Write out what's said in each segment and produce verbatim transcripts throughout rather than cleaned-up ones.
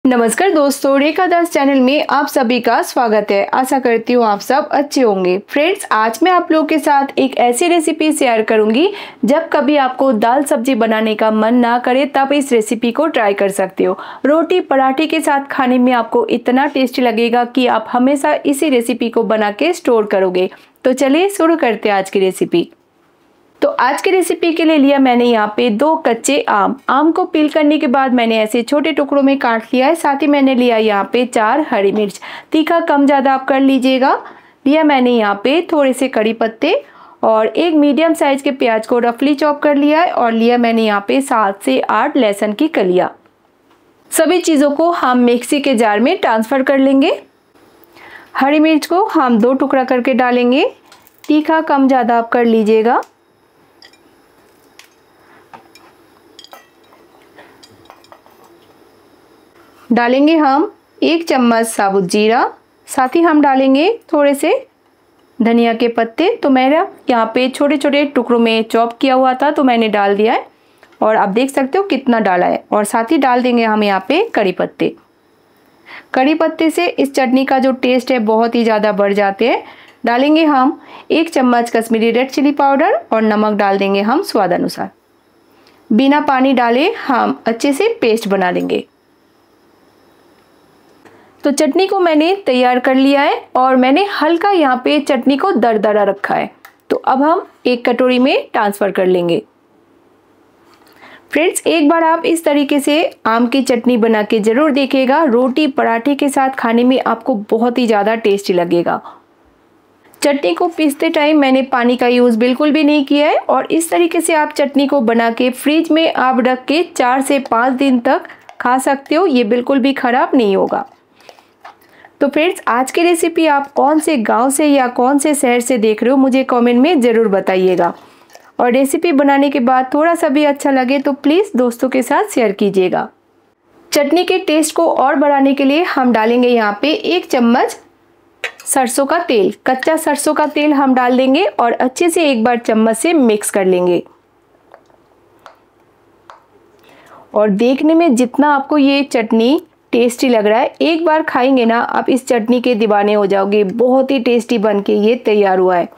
नमस्कार दोस्तों, रेखा दास चैनल में आप सभी का स्वागत है। आशा करती हूँ आप सब अच्छे होंगे। फ्रेंड्स, आज मैं आप लोगों के साथ एक ऐसी रेसिपी शेयर करूंगी जब कभी आपको दाल सब्जी बनाने का मन ना करे तब इस रेसिपी को ट्राई कर सकते हो। रोटी पराठे के साथ खाने में आपको इतना टेस्टी लगेगा कि आप हमेशा इसी रेसिपी को बना के स्टोर करोगे। तो चलिए शुरू करते हैं आज की रेसिपी। तो आज की रेसिपी के लिए लिया मैंने यहाँ पे दो कच्चे आम। आम को पील करने के बाद मैंने ऐसे छोटे टुकड़ों में काट लिया है। साथ ही मैंने लिया यहाँ पे चार हरी मिर्च, तीखा कम ज़्यादा आप कर लीजिएगा। लिया मैंने यहाँ पे थोड़े से कड़ी पत्ते और एक मीडियम साइज के प्याज को रफली चॉप कर लिया है। और लिया मैंने यहाँ पे सात से आठ लहसुन की कलियाँ। सभी चीज़ों को हम मिक्सी के जार में ट्रांसफ़र कर लेंगे। हरी मिर्च को हम दो टुकड़ा करके डालेंगे। तीखा कम ज़्यादा आप कर लीजिएगा। डालेंगे हम एक चम्मच साबुत जीरा। साथ ही हम डालेंगे थोड़े से धनिया के पत्ते। तो मेरा यहाँ पे छोटे छोटे टुकड़ों में चॉप किया हुआ था तो मैंने डाल दिया है और आप देख सकते हो कितना डाला है। और साथ ही डाल देंगे हम यहाँ पे कड़ी पत्ते। कड़ी पत्ते से इस चटनी का जो टेस्ट है बहुत ही ज़्यादा बढ़ जाते हैं। डालेंगे हम एक चम्मच कश्मीरी रेड चिली पाउडर और नमक डाल देंगे हम स्वाद अनुसार। बिना पानी डाले हम अच्छे से पेस्ट बना लेंगे। तो चटनी को मैंने तैयार कर लिया है और मैंने हल्का यहाँ पे चटनी को दरदरा रखा है। तो अब हम एक कटोरी में ट्रांसफ़र कर लेंगे। फ्रेंड्स, एक बार आप इस तरीके से आम की चटनी बना के ज़रूर देखिएगा। रोटी पराठे के साथ खाने में आपको बहुत ही ज़्यादा टेस्टी लगेगा। चटनी को पीसते टाइम मैंने पानी का यूज़ बिल्कुल भी नहीं किया है। और इस तरीके से आप चटनी को बना के फ्रिज में आप रख के चार से पाँच दिन तक खा सकते हो। ये बिल्कुल भी ख़राब नहीं होगा। तो फ्रेंड्स, आज की रेसिपी आप कौन से गांव से या कौन से शहर से देख रहे हो मुझे कमेंट में ज़रूर बताइएगा। और रेसिपी बनाने के बाद थोड़ा सा भी अच्छा लगे तो प्लीज़ दोस्तों के साथ शेयर कीजिएगा। चटनी के टेस्ट को और बढ़ाने के लिए हम डालेंगे यहाँ पे एक चम्मच सरसों का तेल। कच्चा सरसों का तेल हम डाल देंगे और अच्छे से एक बार चम्मच से मिक्स कर लेंगे। और देखने में जितना आपको ये चटनी टेस्टी लग रहा है, एक बार खाएंगे ना आप इस चटनी के दीवाने हो जाओगे। बहुत ही टेस्टी बनके ये तैयार हुआ है।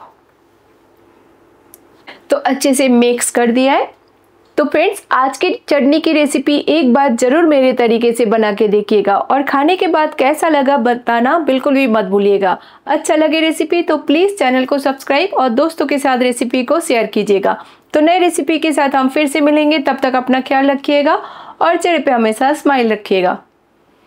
तो अच्छे से मिक्स कर दिया है। तो फ्रेंड्स, आज की चटनी की रेसिपी एक बार ज़रूर मेरे तरीके से बना के देखिएगा और खाने के बाद कैसा लगा बताना बिल्कुल भी मत भूलिएगा। अच्छा लगे रेसिपी तो प्लीज़ चैनल को सब्सक्राइब और दोस्तों के साथ रेसिपी को शेयर कीजिएगा। तो नई रेसिपी के साथ हम फिर से मिलेंगे। तब तक अपना ख्याल रखिएगा और चेहरे पे हमेशा स्माइल रखिएगा।